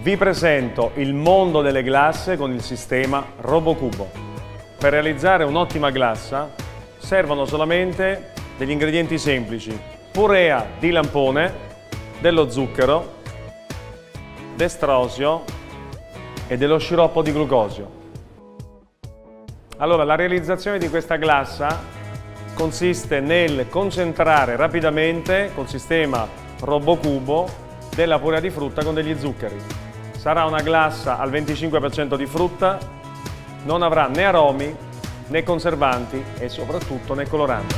Vi presento il mondo delle glasse con il sistema RoboCubo. Per realizzare un'ottima glassa servono solamente degli ingredienti semplici: purea di lampone, dello zucchero, d'estrosio e dello sciroppo di glucosio. Allora, la realizzazione di questa glassa consiste nel concentrare rapidamente col sistema RoboCubo della purea di frutta con degli zuccheri. Sarà una glassa al 25% di frutta, non avrà né aromi né conservanti e soprattutto né coloranti.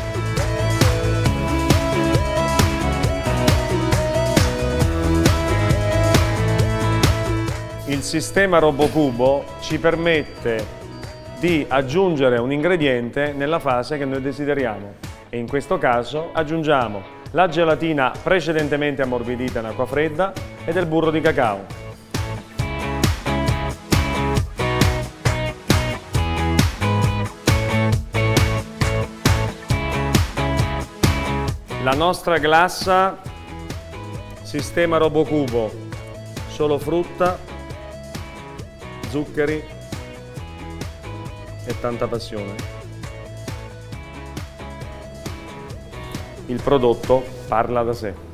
Il sistema RoboCubo ci permette di aggiungere un ingrediente nella fase che noi desideriamo e in questo caso aggiungiamo la gelatina precedentemente ammorbidita in acqua fredda e del burro di cacao. La nostra glassa sistema RoboCubo, solo frutta, zuccheri e tanta passione. Il prodotto parla da sé.